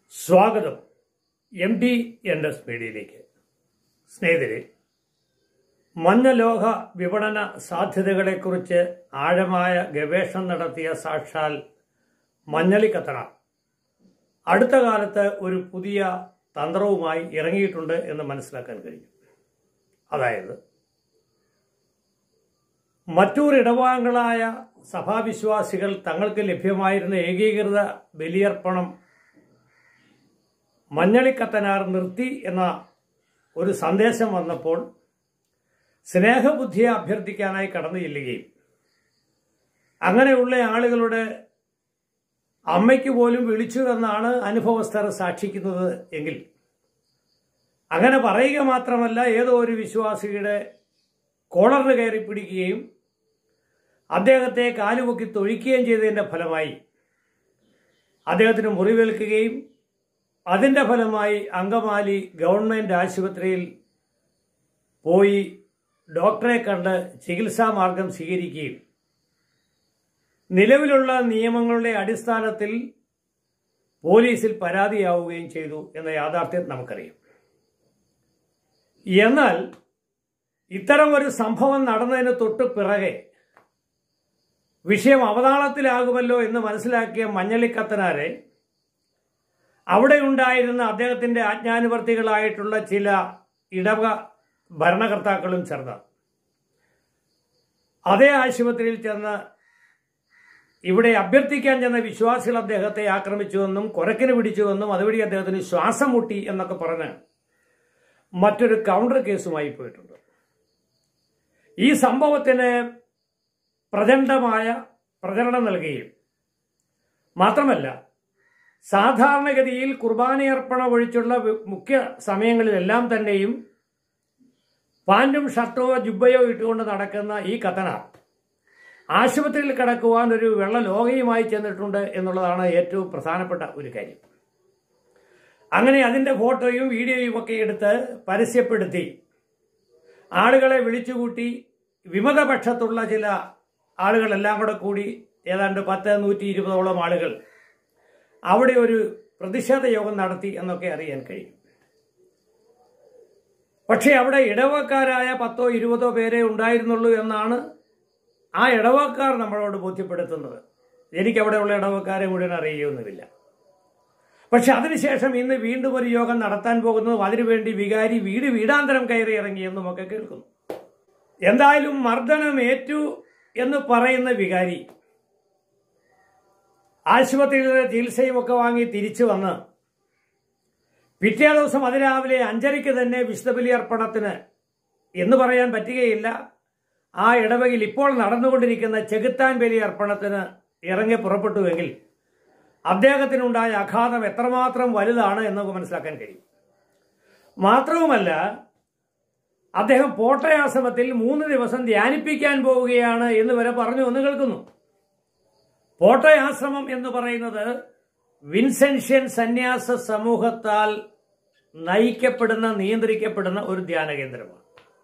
സ്വാഗതം MD NS മീഡിയയിലേക്ക്. സ്നേഹിതരെ, മഞ്ഞലോഹ വിപണന സാധ്യതകളെക്കുറിച്ച് ആഴമായ ഗവേഷണം നടത്തിയ സാക്ഷാൽ മഞ്ഞളി കത്തനാർ അടുത്ത കാലത്ത് ഒരു പുതിയ തന്ത്രവുമായി ഇറങ്ങിയിട്ടുണ്ട് എന്ന് മനസ്സിലാക്കാൻ കഴിയും. അതായത്, മറ്റൊരിടവാംഗങ്ങളായ സഭാവിശ്വാസികൾ തങ്ങൾക്ക് ലഭ്യമായിരുന്ന ഏകീകൃത ബലിയർപ്പണം മഞ്ഞളിക്കത്തനാർ നിർത്തി എന്ന ഒരു സന്ദേശം വന്നപ്പോൾ സ്നേഹബുദ്ധിയെ അഭ്യർത്ഥിക്കാനായി കടന്നു ചെല്ലുകയും അങ്ങനെയുള്ള ആളുകളുടെ അമ്മയ്ക്ക് പോലും വിളിച്ചു എന്നാണ് അനുഭവസ്ഥർ സാക്ഷിക്കുന്നത് എങ്കിൽ, അങ്ങനെ പറയുക മാത്രമല്ല, ഏതോ ഒരു വിശ്വാസിയുടെ കോളറിന് കയറി പിടിക്കുകയും അദ്ദേഹത്തെ കാലുപൊക്കി തൊഴിക്കുകയും ചെയ്തതിൻ്റെ ഫലമായി അദ്ദേഹത്തിന് മുറിവേൽക്കുകയും അതിൻ്റെ ഫലമായി അങ്കമാലി ഗവൺമെൻറ് ആശുപത്രിയിൽ പോയി ഡോക്ടറെ കണ്ട് ചികിത്സാ മാർഗം സ്വീകരിക്കുകയും നിലവിലുള്ള നിയമങ്ങളുടെ അടിസ്ഥാനത്തിൽ പോലീസിൽ പരാതിയാവുകയും ചെയ്തു എന്ന യാഥാർത്ഥ്യം നമുക്കറിയാം. എന്നാൽ ഇത്തരം ഒരു സംഭവം നടന്നതിന് തൊട്ട് പിറകെ വിഷയം അവതാളത്തിലാകുമല്ലോ എന്ന് മനസ്സിലാക്കിയ മഞ്ഞളിക്കത്തനാരെ അവിടെ ഉണ്ടായിരുന്ന അദ്ദേഹത്തിൻ്റെ ആജ്ഞാനുവർത്തികളായിട്ടുള്ള ചില ഇടവക ഭരണകർത്താക്കളും ചേർന്ന് അതേ ആശുപത്രിയിൽ ചെന്ന് ഇവിടെ അഭ്യർത്ഥിക്കാൻ ചെന്ന വിശ്വാസികൾ അദ്ദേഹത്തെ ആക്രമിച്ചുവെന്നും കൊരക്കിന് പിടിച്ചുവെന്നും അതുവഴി അദ്ദേഹത്തിന് ശ്വാസം മുട്ടി എന്നൊക്കെ പറഞ്ഞ് മറ്റൊരു കൗണ്ടർ കേസുമായി പോയിട്ടുണ്ട്. ഈ സംഭവത്തിന് പ്രചണ്ഡമായ പ്രചരണം നൽകുകയും മാത്രമല്ല, സാധാരണഗതിയിൽ കുർബാനയർപ്പണം ഒഴിച്ചുള്ള മുഖ്യ സമയങ്ങളിലെല്ലാം തന്നെയും പാൻറ്റും ഷർട്ടോ ജുബ്ബയോ ഇട്ടുകൊണ്ട് നടക്കുന്ന ഈ കത്തനാർ ആശുപത്രിയിൽ കിടക്കുവാൻ ഒരു വെള്ള ലോകയുമായി ചെന്നിട്ടുണ്ട് എന്നുള്ളതാണ് ഏറ്റവും പ്രധാനപ്പെട്ട ഒരു കാര്യം. അങ്ങനെ അതിൻ്റെ ഫോട്ടോയും വീഡിയോയും ഒക്കെ എടുത്ത് പരസ്യപ്പെടുത്തി ആളുകളെ വിളിച്ചുകൂട്ടി വിമതപക്ഷത്തുള്ള ചില ആളുകളെല്ലാം കൂടെ കൂടി ഏതാണ്ട് 120-120ഓളം ആളുകൾ അവിടെ ഒരു പ്രതിഷേധ യോഗം നടത്തി എന്നൊക്കെ അറിയാൻ കഴിയും. പക്ഷേ അവിടെ ഇടവക്കാരായ 10-20 പേരെ ഉണ്ടായിരുന്നുള്ളൂ എന്നാണ് ആ ഇടവക്കാർ നമ്മളോട് ബോധ്യപ്പെടുത്തുന്നത്. എനിക്കവിടെയുള്ള ഇടവക്കാരെ മുഴുവൻ അറിയുകയൊന്നുമില്ല. പക്ഷെ അതിനുശേഷം ഇന്ന് വീണ്ടും ഒരു യോഗം നടത്താൻ പോകുന്നതും അതിനുവേണ്ടി വികാരി വീടാന്തരം കയറി ഇറങ്ങിയെന്നും ഒക്കെ കേൾക്കുന്നു. എന്തായാലും മർദ്ദനം ഏറ്റു എന്ന് പറയുന്ന വികാരി ആശുപത്രിയിലെ ചികിത്സയും ഒക്കെ വാങ്ങി തിരിച്ചു വന്ന് പിറ്റേ ദിവസം അതിരാവിലെ 5:30 തന്നെ വിശുദ്ധ ബലിയർപ്പണത്തിന് എന്ന് പറയാൻ പറ്റുകയില്ല, ആ ഇടവകയിൽ ഇപ്പോൾ നടന്നുകൊണ്ടിരിക്കുന്ന ചെകുത്താൻ ബലിയർപ്പണത്തിന് ഇറങ്ങി പുറപ്പെട്ടുവെങ്കിൽ അദ്ദേഹത്തിനുണ്ടായ ആഘാതം എത്രമാത്രം വലുതാണ് എന്ന് മനസ്സിലാക്കാൻ കഴിയും. മാത്രവുമല്ല, അദ്ദേഹം പോട്ടയാശ്രമത്തിൽ 3 ദിവസം ധ്യാനിപ്പിക്കാൻ പോവുകയാണ് എന്ന് വരെ പറഞ്ഞു എന്ന് കേൾക്കുന്നു. പോട്ടയാശ്രമം എന്ന് പറയുന്നത് വിൻസെൻഷ്യൻ സന്യാസ സമൂഹത്താൽ നയിക്കപ്പെടുന്ന നിയന്ത്രിക്കപ്പെടുന്ന ഒരു ധ്യാന കേന്ദ്രമാണ്.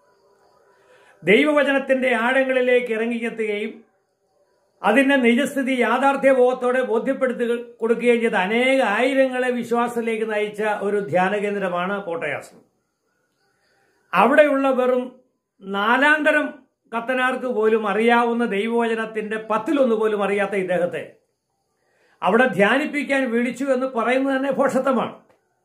ദൈവവചനത്തിന്റെ ആഴങ്ങളിലേക്ക് ഇറങ്ങിയെത്തുകയും അതിന്റെ നിജസ്ഥിതി യാഥാർത്ഥ്യബോധത്തോടെ ബോധ്യപ്പെടുത്തി കൊടുക്കുകയും ചെയ്ത അനേക ആയിരങ്ങളെ വിശ്വാസത്തിലേക്ക് നയിച്ച ഒരു ധ്യാന കേന്ദ്രമാണ് പോട്ടയാശ്രമം. അവിടെയുള്ള വെറും 4ാം തരം കത്തനാർക്ക് പോലും അറിയാവുന്ന ദൈവവചനത്തിന്റെ 10-1 പോലും അറിയാത്ത ഇദ്ദേഹത്തെ അവിടെ ധ്യാനിപ്പിക്കാൻ വിളിച്ചു എന്ന് പറയുന്നത് തന്നെ ഭോഷത്വമാണ്.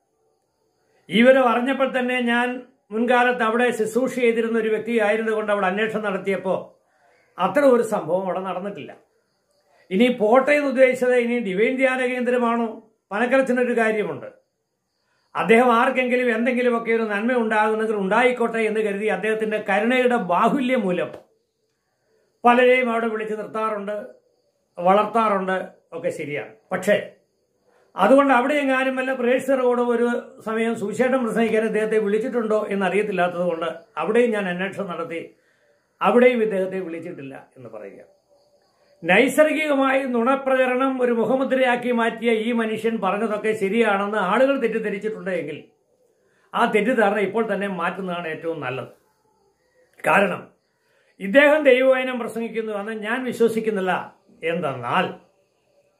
ഇവരെ അറിഞ്ഞപ്പോൾ തന്നെ ഞാൻ മുൻകാലത്ത് അവിടെ ശുശ്രൂഷ ചെയ്തിരുന്ന ഒരു വ്യക്തിയായിരുന്നു കൊണ്ട് അവിടെ അന്വേഷണം നടത്തിയപ്പോൾ അത്ര ഒരു സംഭവം അവിടെ നടന്നിട്ടില്ല. ഇനി പോട്ടയെന്ന് ഉദ്ദേശിച്ചത് ഇനി ഡിവൈൻ ധ്യാന കേന്ദ്രമാണോ? പനക്കരച്ചിനൊരു കാര്യമുണ്ട്. അദ്ദേഹം ആർക്കെങ്കിലും എന്തെങ്കിലുമൊക്കെ ഒരു നന്മ ഉണ്ടാകുന്നെങ്കിൽ ഉണ്ടായിക്കോട്ടെ എന്ന് കരുതി അദ്ദേഹത്തിന്റെ കരുണയുടെ ബാഹുല്യം മൂലം പലരെയും അവിടെ വിളിച്ച് നിർത്താറുണ്ട്, വളർത്താറുണ്ട്, ഒക്കെ ശരിയാണ്. പക്ഷേ അതുകൊണ്ട് അവിടെ എങ്ങാനും വല്ല പ്രേക്ഷകരോട് ഒരു സമയം സുവിശേഷം പ്രസംഗിക്കാൻ അദ്ദേഹത്തെ വിളിച്ചിട്ടുണ്ടോ എന്നറിയത്തില്ലാത്തത് കൊണ്ട് അവിടെയും ഞാൻ അന്വേഷണം നടത്തി, അവിടെയും ഇദ്ദേഹത്തെ വിളിച്ചിട്ടില്ല എന്ന് പറയുക. നൈസർഗികമായി നുണപ്രചരണം ഒരു മുഖമുദ്രയാക്കി മാറ്റിയ ഈ മനുഷ്യൻ പറഞ്ഞതൊക്കെ ശരിയാണെന്ന് ആളുകൾ തെറ്റിദ്ധരിച്ചിട്ടുണ്ട് എങ്കിൽ ആ തെറ്റിദ്ധാരണ ഇപ്പോൾ തന്നെ മാറ്റുന്നതാണ് ഏറ്റവും നല്ലത്. കാരണം ഇദ്ദേഹം ദൈവവചനം പ്രസംഗിക്കുന്നുവെന്ന് ഞാൻ വിശ്വസിക്കുന്നില്ല. എന്തെന്നാൽ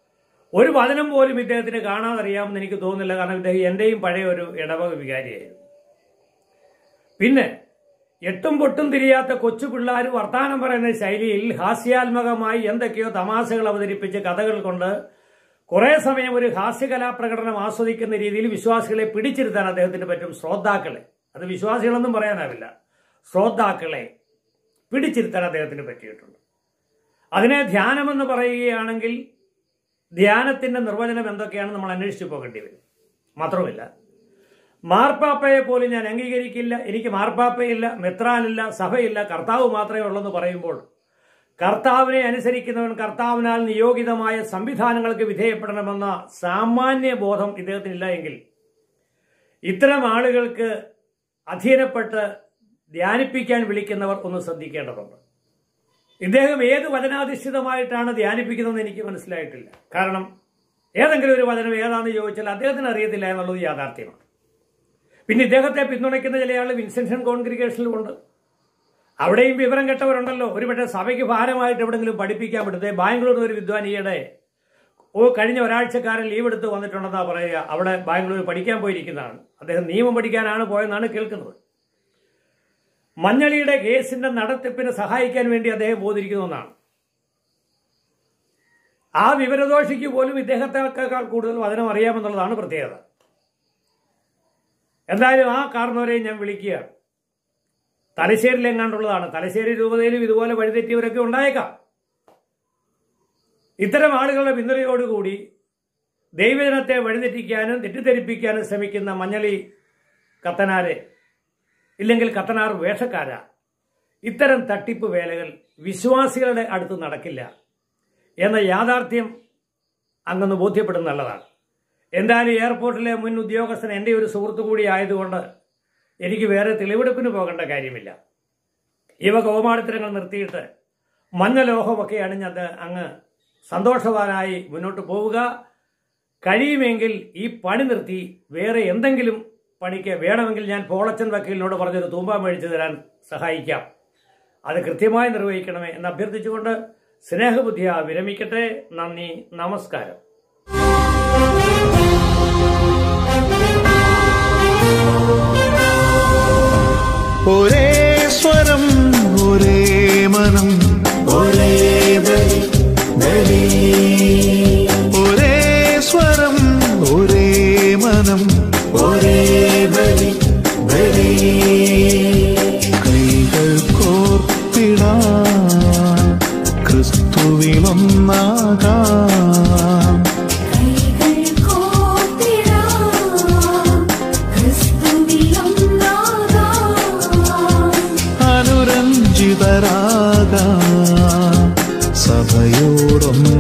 ഒരു വചനം പോലും ഇദ്ദേഹത്തിന് കാണാതറിയാമെന്ന് എനിക്ക് തോന്നുന്നില്ല. കാരണം ഇദ്ദേഹം എന്റെയും പഴയ ഒരു ഇടവക വികാരിയായിരുന്നു. പിന്നെ എട്ടും പൊട്ടും തിരിയാത്ത കൊച്ചു പിള്ളേർ വർത്താനം പറയുന്ന ശൈലിയിൽ ഹാസ്യാത്മകമായി എന്തൊക്കെയോ തമാശകൾ അവതരിപ്പിച്ച് കഥകൾ കൊണ്ട് കുറെ സമയം ഒരു ഹാസ്യകലാപ്രകടനം ആസ്വദിക്കുന്ന രീതിയിൽ വിശ്വാസികളെ പിടിച്ചിരുത്താൻ അദ്ദേഹത്തിന് പറ്റും. ശ്രോതാക്കളെ, അത് വിശ്വാസികളൊന്നും പറയാനാവില്ല, ശ്രോതാക്കളെ പിടിച്ചിരുത്താൻ അദ്ദേഹത്തിന് പറ്റിയിട്ടുണ്ട്. അതിനെ ധ്യാനമെന്ന് പറയുകയാണെങ്കിൽ ധ്യാനത്തിന്റെ നിർവചനം എന്തൊക്കെയാണ് നമ്മൾ അന്വേഷിച്ചു പോകേണ്ടി വരും. മാത്രമല്ല, മാർപ്പാപ്പയെ പോലും ഞാൻ അംഗീകരിക്കില്ല, എനിക്ക് മാർപ്പാപ്പയില്ല, മെത്രാനില്ല, സഭയില്ല, കർത്താവ് മാത്രമേ ഉള്ളെന്ന് പറയുമ്പോൾ കർത്താവിനെ അനുസരിക്കുന്നവൻ കർത്താവിനാൽ നിയോഗിതമായ സംവിധാനങ്ങൾക്ക് വിധേയപ്പെടണമെന്ന സാമാന്യ ബോധം ഇദ്ദേഹത്തിനില്ല എങ്കിൽ ഇത്തരം ആളുകൾക്ക് അധീനപ്പെട്ട് ധ്യാനിപ്പിക്കാൻ വിളിക്കുന്നവർ ഒന്ന് ശ്രദ്ധിക്കേണ്ടതുണ്ട്. ഇദ്ദേഹം ഏത് വചനാധിഷ്ഠിതമായിട്ടാണ് ധ്യാനിപ്പിക്കുന്നതെന്ന് എനിക്ക് മനസ്സിലായിട്ടില്ല. കാരണം ഏതെങ്കിലും ഒരു വചനം ഏതാണെന്ന് ചോദിച്ചാൽ അദ്ദേഹത്തിന് അറിയത്തില്ല എന്നുള്ളത് യാഥാർത്ഥ്യമാണ്. പിന്നെ ഇദ്ദേഹത്തെ പിന്തുണയ്ക്കുന്ന ചില ആൾ വിൻസെൻഷൻ കോൺഗ്രിഗേഷനിലുമുണ്ട്. അവിടെയും വിവരം കെട്ടവരുണ്ടല്ലോ. ഒരുപക്ഷെ സഭയ്ക്ക് ഭാരമായിട്ട് എവിടെങ്കിലും പഠിപ്പിക്കാൻ പറ്റുന്നത്. ബാംഗ്ലൂരിൽ ഒരു വിദ്വാനിയുടെ കഴിഞ്ഞ ഒരാഴ്ചക്കാരൻ ലീവ് എടുത്ത് വന്നിട്ടുണ്ടെന്നാ പറയുക. അവിടെ ബാംഗ്ലൂർ പഠിക്കാൻ പോയിരിക്കുന്നതാണ്. അദ്ദേഹം നിയമം പഠിക്കാനാണ് പോയെന്നാണ് കേൾക്കുന്നത്. മഞ്ഞളിയുടെ കേസിന്റെ നടത്തിപ്പിനെ സഹായിക്കാൻ വേണ്ടി അദ്ദേഹം പോയിരിക്കുന്നതെന്നാണ്. ആ വിവരദോഷിക്ക് പോലും ഇദ്ദേഹത്തെക്കാൾ കൂടുതൽ വചനം അറിയാമെന്നുള്ളതാണ് പ്രത്യേകത. എന്തായാലും ആ കാരണവരെയും ഞാൻ വിളിക്കുകയാണ്. തലശ്ശേരിയിലെങ്ങാണ്ടുള്ളതാണ്. തലശ്ശേരി രൂപതയിലും ഇതുപോലെ വഴിതെറ്റിയവരൊക്കെ ഉണ്ടായേക്കാം. ഇത്തരം ആളുകളുടെ പിന്തുണയോടുകൂടി ദൈവജനത്തെ വഴിതെറ്റിക്കാനും തെറ്റിദ്ധരിപ്പിക്കാനും ശ്രമിക്കുന്ന മഞ്ഞളി കത്തനാരെ, ഇല്ലെങ്കിൽ കത്തനാർ വേഷക്കാര, ഇത്തരം തട്ടിപ്പ് വേലകൾ വിശ്വാസികളുടെ അടുത്ത് നടക്കില്ല എന്ന യാഥാർത്ഥ്യം അങ്ങൊന്ന് ബോധ്യപ്പെടുന്ന നല്ലതാണ്. എന്തായാലും എയർപോർട്ടിലെ മുൻ ഉദ്യോഗസ്ഥൻ എൻ്റെ ഒരു സുഹൃത്തു കൂടി ആയതുകൊണ്ട് എനിക്ക് വേറെ തെളിവെടുപ്പിന് പോകേണ്ട കാര്യമില്ല. ഇവ കോമാളിത്തരങ്ങൾ നിർത്തിയിട്ട് മഞ്ഞലോഹമൊക്കെ അണിഞ്ഞത് അങ്ങ് സന്തോഷവാനായി മുന്നോട്ട് പോവുക. കഴിയുമെങ്കിൽ ഈ പണി നിർത്തി വേറെ എന്തെങ്കിലും പണിക്ക് വേണമെങ്കിൽ ഞാൻ പോളച്ചൻ വക്കീലിനോട് പറഞ്ഞൊരു തൂമ്പ മേടിച്ചു തരാൻ സഹായിക്കാം. അത് കൃത്യമായി നിർവഹിക്കണമേ എന്ന് അഭ്യർത്ഥിച്ചുകൊണ്ട് സ്നേഹബുദ്ധിയാ വിരമിക്കട്ടെ. നന്ദി, നമസ്കാരം. ഒരേ സ്വരം, ഒരേ മനം, ഒരേ ബലി, ഒരേ സ്വരം, ഒരേ മനം, ഒരേ ബലി. കൈകൾ കോർത്തിടാൻ ക്രിസ്തുവിലൊന്നാകാം. അനുരഞ്ജിതരാകാം, സഭയോടൊന്ന്